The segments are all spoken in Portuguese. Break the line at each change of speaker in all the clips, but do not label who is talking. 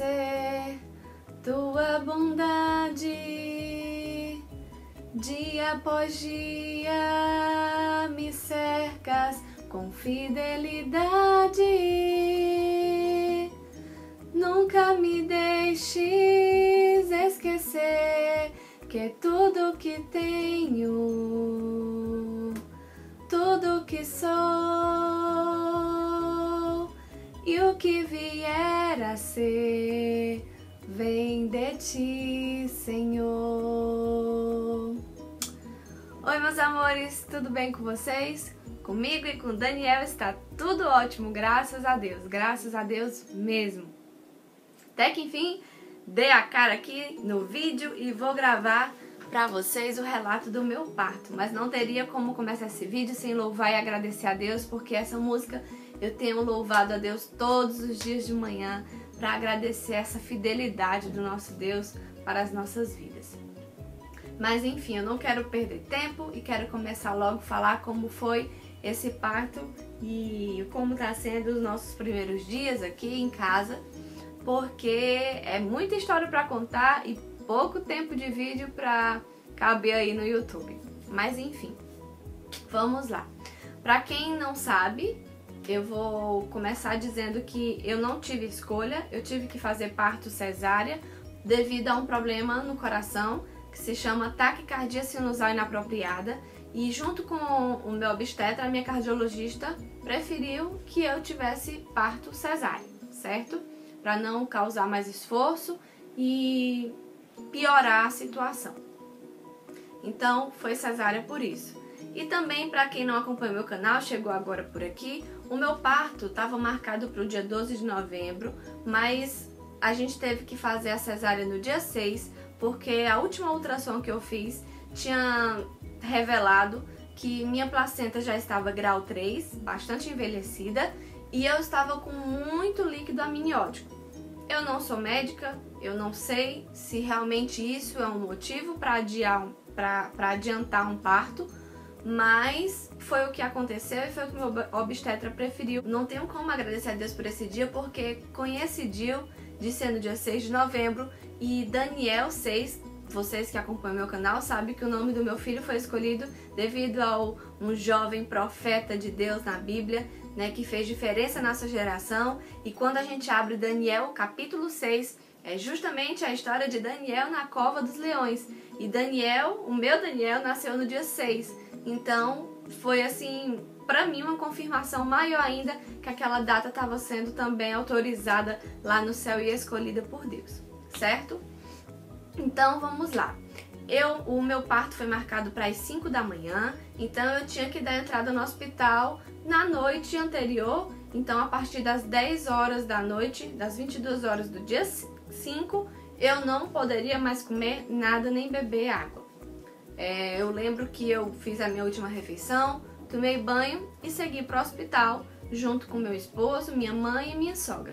esquecer tua bondade. Dia após dia me cercas com fidelidade. Nunca me deixes esquecer que tudo que tenho, tudo que sou e o que vier a ser vem de ti, Senhor. Oi, meus amores, tudo bem com vocês? Comigo e com o Daniel está tudo ótimo, graças a Deus mesmo. Até que enfim, dei a cara aqui no vídeo e vou gravar para vocês o relato do meu parto. Mas não teria como começar esse vídeo sem louvar e agradecer a Deus, porque essa música eu tenho louvado a Deus todos os dias de manhã para agradecer essa fidelidade do nosso Deus para as nossas vidas. Mas enfim, eu não quero perder tempo e quero começar logo a falar como foi esse parto e como está sendo os nossos primeiros dias aqui em casa, porque é muita história para contar e pouco tempo de vídeo para caber aí no YouTube. Mas enfim, vamos lá. Para quem não sabe, eu vou começar dizendo que eu não tive escolha, eu tive que fazer parto cesárea devido a um problema no coração que se chama taquicardia sinusal inapropriada, e junto com o meu obstetra, a minha cardiologista preferiu que eu tivesse parto cesárea, certo? Para não causar mais esforço e piorar a situação. Então foi cesárea por isso. E também, para quem não acompanha o meu canal, chegou agora por aqui, o meu parto estava marcado para o dia 12 de novembro, mas a gente teve que fazer a cesárea no dia 6, porque a última ultrassom que eu fiz tinha revelado que minha placenta já estava grau 3, bastante envelhecida, e eu estava com muito líquido amniótico. Eu não sou médica, eu não sei se realmente isso é um motivo para adiantar um parto, mas foi o que aconteceu e foi o que o meu obstetra preferiu. Não tenho como agradecer a Deus por esse dia, porque coincidiu de ser no dia 6 de novembro e Daniel 6, vocês que acompanham meu canal sabem que o nome do meu filho foi escolhido devido a um jovem profeta de Deus na Bíblia, né, que fez diferença na nossa geração. E quando a gente abre Daniel capítulo 6, é justamente a história de Daniel na cova dos leões. E Daniel, o meu Daniel, nasceu no dia 6. Então foi assim, para mim, uma confirmação maior ainda que aquela data estava sendo também autorizada lá no céu e escolhida por Deus, certo? Então vamos lá. O meu parto foi marcado para as 5 da manhã, então eu tinha que dar entrada no hospital na noite anterior. Então a partir das 10 horas da noite, das 22 horas do dia 5, eu não poderia mais comer nada nem beber água. Eu lembro que eu fiz a minha última refeição, tomei banho e segui para o hospital junto com meu esposo, minha mãe e minha sogra.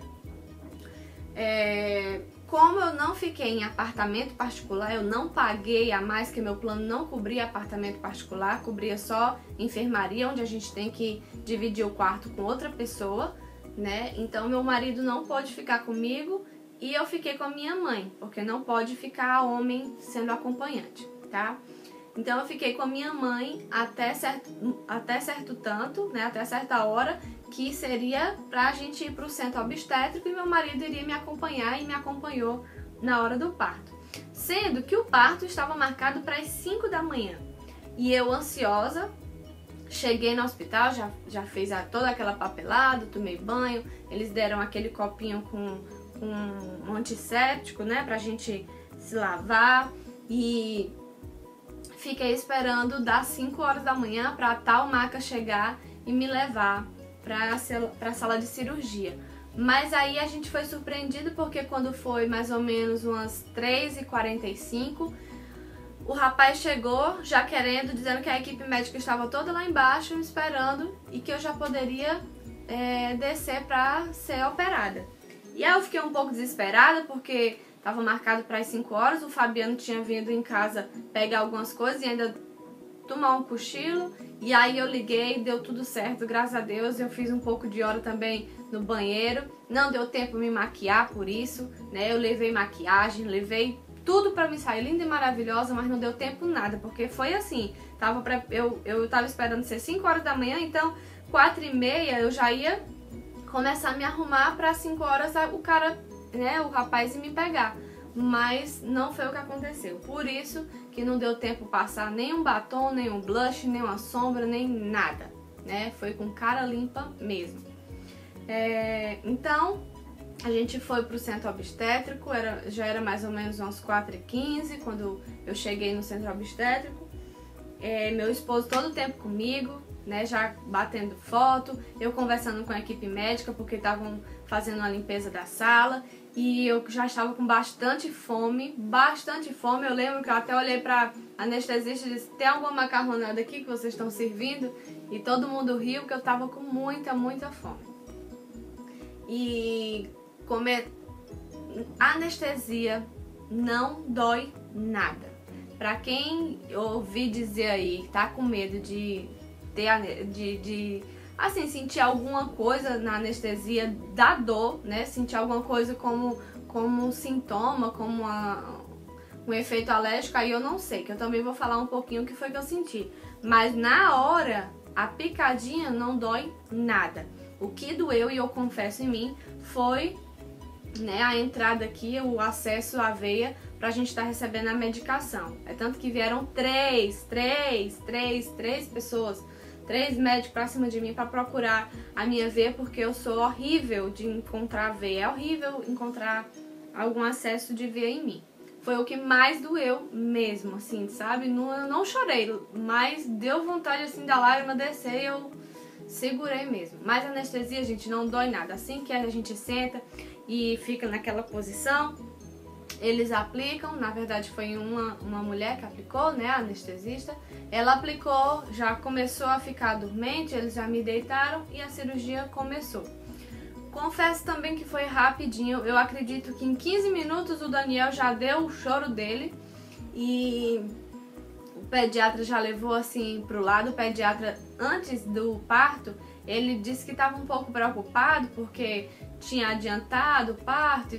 Como eu não fiquei em apartamento particular, eu não paguei a mais, que meu plano não cobria apartamento particular, cobria só enfermaria, onde a gente tem que dividir o quarto com outra pessoa, né? Então meu marido não pôde ficar comigo e eu fiquei com a minha mãe, porque não pode ficar homem sendo acompanhante, tá? Então eu fiquei com a minha mãe até certo tanto, né, até certa hora, que seria pra gente ir pro centro obstétrico e meu marido iria me acompanhar e me acompanhou na hora do parto. Sendo que o parto estava marcado para as 5 da manhã. E eu, ansiosa, cheguei no hospital, já fiz toda aquela papelada, tomei banho, eles deram aquele copinho com um antisséptico, né, pra gente se lavar, e fiquei esperando das 5 horas da manhã para a tal maca chegar e me levar para a sala de cirurgia. Mas aí a gente foi surpreendido, porque quando foi mais ou menos umas 3h45, o rapaz chegou já dizendo que a equipe médica estava toda lá embaixo me esperando e que eu já poderia descer para ser operada. E aí eu fiquei um pouco desesperada, porque estava marcado para as 5 horas, o Fabiano tinha vindo em casa pegar algumas coisas e ainda tomar um cochilo. E aí eu liguei, deu tudo certo, graças a Deus. Eu fiz um pouco de hora também no banheiro. Não deu tempo de me maquiar por isso, né? Eu levei maquiagem, levei tudo pra me sair linda e maravilhosa, mas não deu tempo nada, porque foi assim. Eu tava esperando ser 5 horas da manhã, então 4h30 eu já ia começar a me arrumar pra 5 horas o cara, né, o rapaz ir me pegar. Mas não foi o que aconteceu. Por isso que não deu tempo passar nenhum batom, nenhum blush, nenhuma sombra, nem nada, né? Foi com cara limpa mesmo. Então, a gente foi pro centro obstétrico, já era mais ou menos umas 4h15 quando eu cheguei no centro obstétrico. Meu esposo todo o tempo comigo, né, já batendo foto, eu conversando com a equipe médica porque estavam fazendo uma limpeza da sala e eu já estava com bastante fome. Eu lembro que eu até olhei para anestesista e disse: tem alguma macarronada aqui que vocês estão servindo? E todo mundo riu porque eu estava com muita fome. E anestesia não dói nada. Pra quem ouvi dizer aí que tá com medo de assim, sentir alguma coisa na anestesia da dor, né? Sentir alguma coisa como sintoma, como um efeito alérgico, aí eu não sei, que eu também vou falar um pouquinho o que foi que eu senti. Mas na hora, a picadinha não dói nada. O que doeu, e eu confesso em mim, foi, né, a entrada aqui, o acesso à veia pra gente estar recebendo a medicação. É tanto que vieram três pessoas, 3 médicos pra cima de mim pra procurar a minha veia, porque eu sou horrível de encontrar veia. É horrível encontrar algum acesso de veia em mim. Foi o que mais doeu mesmo, assim, sabe? Não chorei, mas deu vontade, assim, da lágrima descer e eu segurei mesmo. Mas a anestesia, gente, não dói nada. Assim que a gente senta e fica naquela posição, eles aplicam. Na verdade foi uma mulher que aplicou, né, a anestesista. Ela aplicou, já começou a ficar dormente, eles já me deitaram e a cirurgia começou. Confesso também que foi rapidinho. Eu acredito que em 15 minutos o Daniel já deu o choro dele e o pediatra já levou assim pro lado. O pediatra, antes do parto, ele disse que estava um pouco preocupado porque tinha adiantado o parto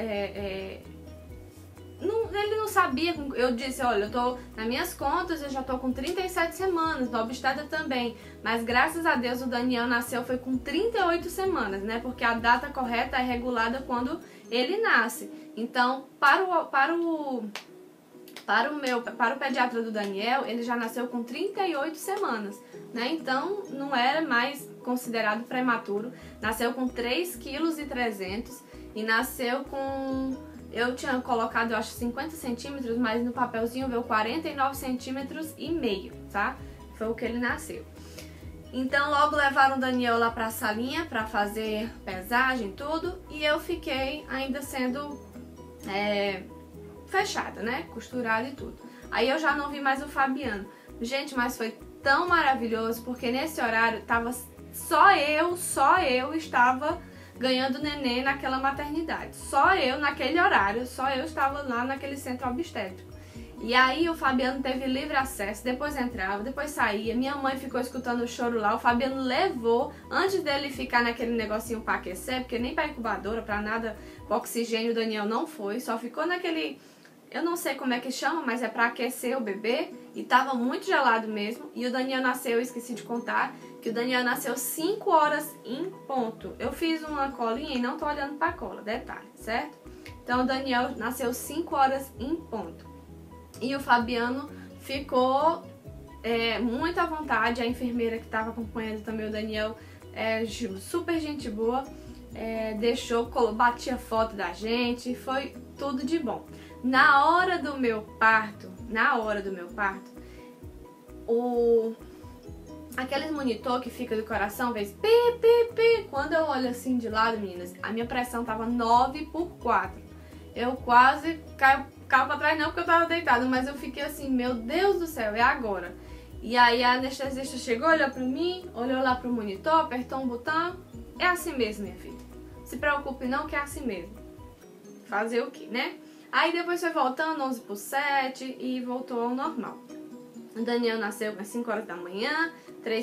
ele não sabia. Eu disse: olha, eu tô, nas minhas contas, eu já tô com 37 semanas, no obstetra também, mas graças a Deus o Daniel nasceu foi com 38 semanas, né, porque a data correta é regulada quando ele nasce. Então, para o pediatra do Daniel, ele já nasceu com 38 semanas, né, então não era mais considerado prematuro. Nasceu com 3,3 kg e nasceu com... Eu tinha colocado, eu acho, 50 centímetros, mas no papelzinho veio 49,5 centímetros, tá? Foi o que ele nasceu. Então logo levaram o Daniel lá pra salinha pra fazer pesagem e tudo. E eu fiquei ainda sendo fechada, né? Costurada e tudo. Aí eu já não vi mais o Fabiano. Gente, mas foi tão maravilhoso, porque nesse horário tava só eu estava ganhando neném naquela maternidade. Só eu, naquele horário, só eu estava lá naquele centro obstétrico. E aí o Fabiano teve livre acesso, depois entrava, depois saía. Minha mãe ficou escutando o choro lá. O Fabiano levou, antes dele ficar naquele negocinho para aquecer, porque nem para incubadora, para nada, o oxigênio o Daniel não foi, só ficou naquele... Eu não sei como é que chama, mas é para aquecer o bebê. E tava muito gelado mesmo. E o Daniel nasceu, eu esqueci de contar, que o Daniel nasceu 5 horas em ponto. Eu fiz uma colinha e não tô olhando pra cola, detalhe, certo? Então o Daniel nasceu 5 horas em ponto. E o Fabiano ficou muito à vontade. A enfermeira que tava acompanhando também o Daniel, super gente boa, batia foto da gente, foi tudo de bom. Na hora do meu parto, aqueles monitor que fica do coração, fez pi, pi, pi. Quando eu olho assim de lado, meninas, a minha pressão tava 9/4. Eu quase caio pra trás, não porque eu tava deitada, mas eu fiquei assim, meu Deus do céu, é agora. E aí a anestesista chegou, olhou pra mim, olhou lá pro monitor, apertou um botão. É assim mesmo, minha filha. Se preocupe não, que é assim mesmo. Fazer o quê, né? Aí depois foi voltando 11/7 e voltou ao normal. O Daniel nasceu às 5 horas da manhã,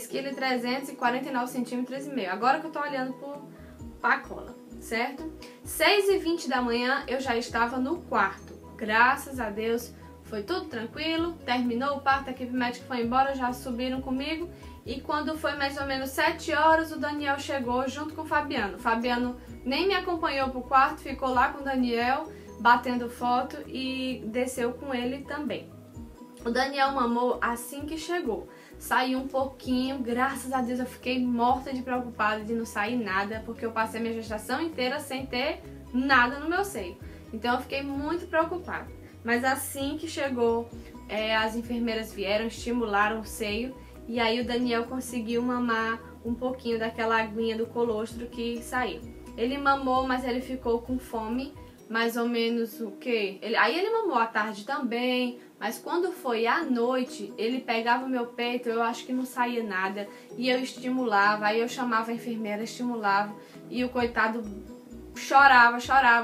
3,349 kg. Agora que eu tô olhando pra cola, certo? 6h20 da manhã eu já estava no quarto. Graças a Deus, foi tudo tranquilo. Terminou o parto, a equipe médica foi embora, já subiram comigo. E quando foi mais ou menos 7 horas, o Daniel chegou junto com o Fabiano. O Fabiano nem me acompanhou pro quarto, ficou lá com o Daniel, batendo foto, e desceu com ele também. O Daniel mamou assim que chegou. Saiu um pouquinho, graças a Deus eu fiquei morta de preocupada de não sair nada, porque eu passei minha gestação inteira sem ter nada no meu seio. Então eu fiquei muito preocupada. Mas assim que chegou, as enfermeiras vieram, estimularam o seio, e aí o Daniel conseguiu mamar um pouquinho daquela aguinha do colostro que saiu. Ele mamou, mas ele ficou com fome, mais ou menos o quê? Aí ele mamou à tarde também, mas quando foi à noite, ele pegava o meu peito, eu acho que não saía nada, e eu estimulava, aí eu chamava a enfermeira, estimulava, e o coitado chorava,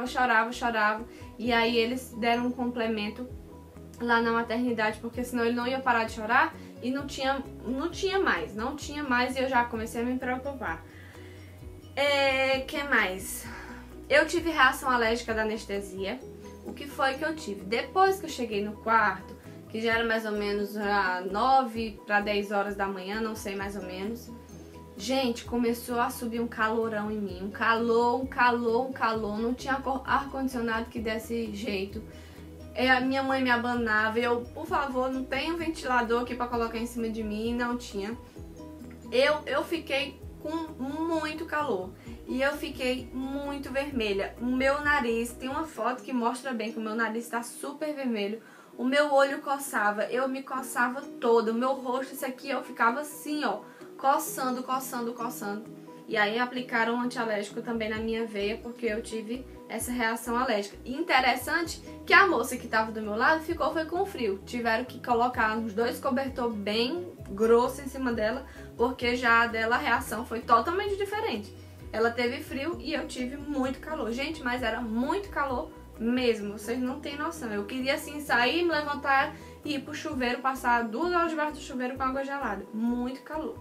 e aí eles deram um complemento lá na maternidade, porque senão ele não ia parar de chorar, e não tinha mais, e eu já comecei a me preocupar. Que mais? Eu tive reação alérgica da anestesia. O que foi que eu tive? Depois que eu cheguei no quarto, que já era mais ou menos 9 para 10 horas da manhã, não sei mais ou menos. Gente, começou a subir um calorão em mim. Um calor. Não tinha ar-condicionado que desse jeito. A minha mãe me abanava. Eu, por favor, não tem um ventilador aqui para colocar em cima de mim. Não tinha. Eu fiquei com muito calor. E eu fiquei muito vermelha. O meu nariz, tem uma foto que mostra bem que o meu nariz está super vermelho. O meu olho coçava, eu me coçava toda. O meu rosto, isso aqui, eu ficava assim, ó, coçando. E aí aplicaram um antialérgico também na minha veia, porque eu tive essa reação alérgica. E interessante que a moça que estava do meu lado foi com frio. Tiveram que colocar uns 2 cobertores bem grossos em cima dela, porque já dela a reação foi totalmente diferente. Ela teve frio e eu tive muito calor. Gente, mas era muito calor mesmo. Vocês não têm noção. Eu queria assim sair, me levantar e ir pro chuveiro, passar 2 horas debaixo do chuveiro com água gelada. Muito calor.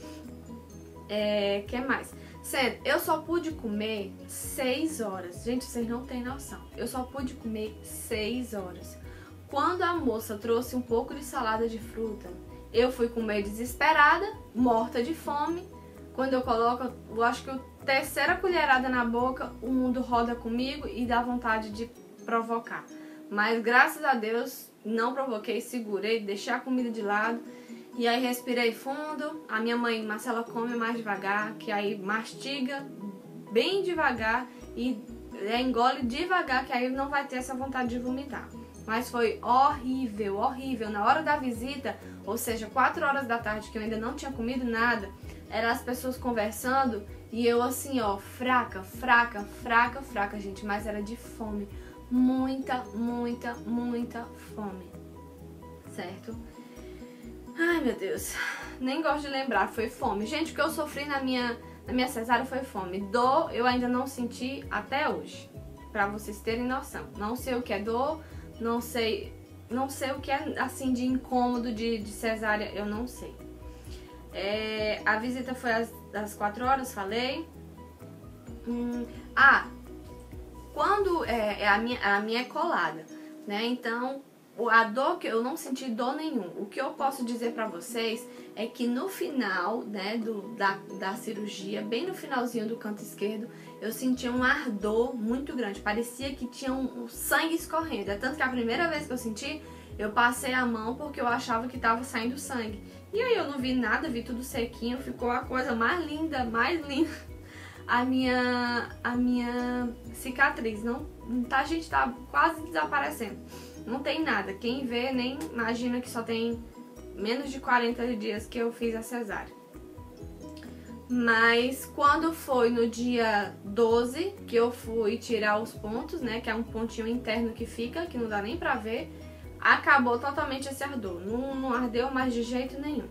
Que mais? Sério, eu só pude comer 6 horas. Gente, vocês não têm noção. Eu só pude comer 6 horas. Quando a moça trouxe um pouco de salada de fruta, eu fui comer desesperada, morta de fome. Quando eu coloco, eu acho que a 3ª colherada na boca, o mundo roda comigo e dá vontade de provocar. Mas graças a Deus não provoquei, segurei, deixei a comida de lado. E aí respirei fundo. A minha mãe, Marcela, come mais devagar, que aí mastiga bem devagar e engole devagar, que aí não vai ter essa vontade de vomitar. Mas foi horrível. Na hora da visita, ou seja, 4 horas da tarde, que eu ainda não tinha comido nada, eram as pessoas conversando e eu assim, ó, fraca, gente, mas era de fome. Muita fome. Certo? Ai, meu Deus. Nem gosto de lembrar, foi fome. Gente, o que eu sofri na minha cesárea foi fome. Dor eu ainda não senti até hoje, pra vocês terem noção. Não sei o que é dor, não sei o que é assim de incômodo de cesárea, eu não sei. A visita foi às 4 horas, falei. Quando a minha é colada, né? Então a dor que eu não senti dor nenhum. O que eu posso dizer pra vocês é que no final, né, da cirurgia, bem no finalzinho do canto esquerdo, eu senti um ardor muito grande. Parecia que tinha um sangue escorrendo. É tanto que a primeira vez que eu senti, eu passei a mão porque eu achava que estava saindo sangue. E aí eu não vi nada, vi tudo sequinho, ficou a coisa mais linda. A minha cicatriz, não tá, gente, tá quase desaparecendo. Não tem nada. Quem vê nem imagina que só tem menos de 40 dias que eu fiz a cesárea. Mas quando foi no dia 12 que eu fui tirar os pontos, né, que é um pontinho interno que fica, que não dá nem pra ver, acabou totalmente esse ardor. Não ardeu mais de jeito nenhum.